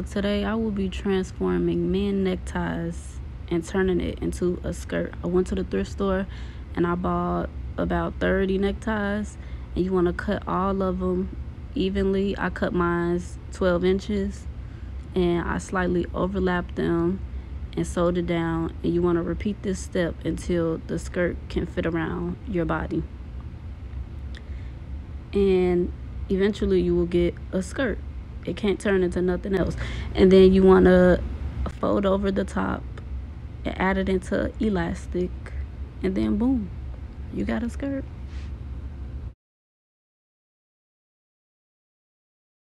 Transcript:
vlog. Today I will be transforming men neckties and turning it into a skirt. I went to the thrift store and I bought about 30 neckties, and you want to cut all of them evenly. I cut mine 12 inches and I slightly overlapped them and sewed it down, and you want to repeat this step until the skirt can fit around your body, and eventually you will get a skirt. It can't turn into nothing else. And then you want to fold over the top and add it into elastic, and then boom, you got a skirt.